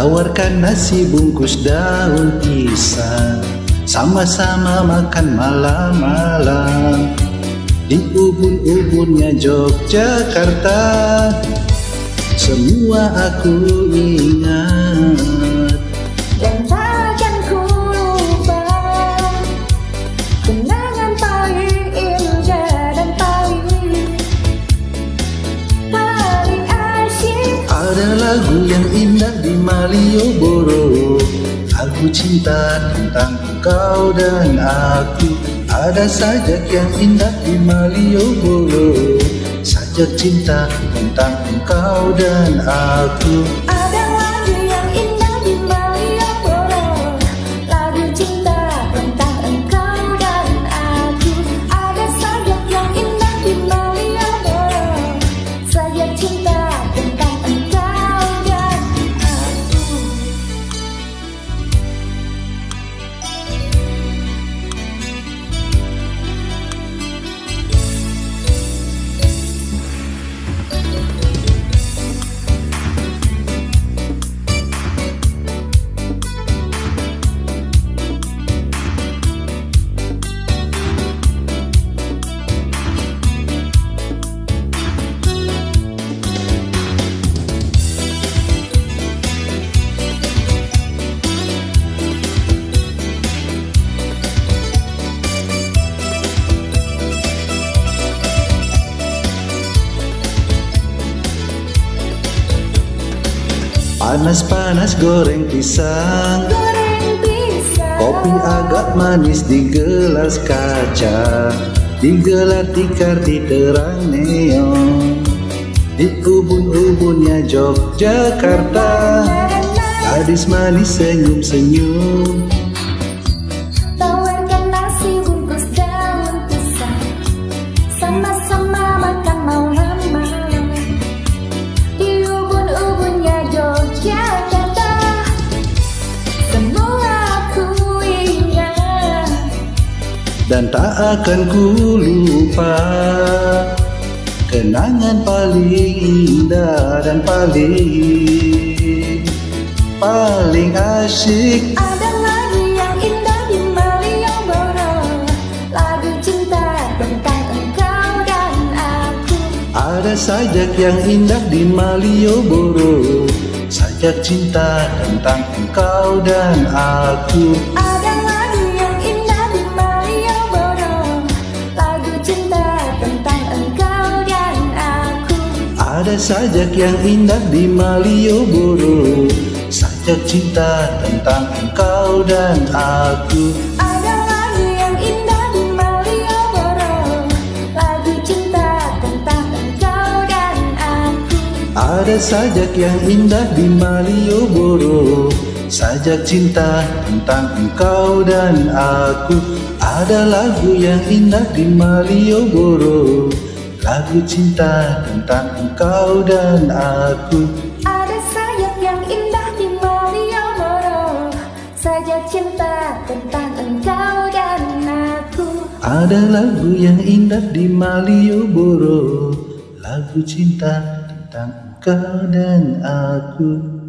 tawarkan nasi bungkus daun pisang, sama-sama makan malam-malam di ubun-ubunnya Yogyakarta. Semua aku ingat dan takkan ku lupa kenangan paling indah dan paling asyik. Ada lagu yang indah di Malioboro, lagu cinta tentang engkau dan aku. Ada sajak yang indah di Malioboro, sajak cinta tentang engkau dan aku. Ada lagu yang indah di Malioboro, lagu cinta tentang engkau dan aku. Ada sajak yang indah di Malioboro, sajak cinta tentang engkau dan aku. Panas-panas goreng pisang, kopi agak manis di gelas kaca, digelar tikar di terang neon di ubun-ubunnya Yogyakarta. Gadis manis senyum-senyum, Tawarkan nasi bungkus daun pisang, sama-sama makan malam-malam di ubun-ubunnya Yogyakarta. Semua aku ingat dan tak akan ku lupa kenangan paling indah dan paling asyik. Ada lagu yang indah di Malioboro, lagu cinta tentang engkau dan aku. Ada sajak yang indah di Malioboro, sajak cinta tentang engkau dan aku. Ada lagu yang indah di Malioboro, lagu cinta tentang engkau dan aku. Ada sajak yang indah di Malioboro, sajak cinta tentang engkau dan aku. Ada lagu yang indah di Malioboro, lagu cinta tentang engkau dan aku. Ada sajak yang indah di Malioboro, sajak cinta tentang engkau dan aku. Ada lagu yang indah di Malioboro, lagu cinta tentang engkau dan aku. Ada sajak yang indah di Malioboro, sajak cinta tentang engkau dan aku. Ada lagu yang indah di Malioboro, lagu cinta tentang engkau dan aku.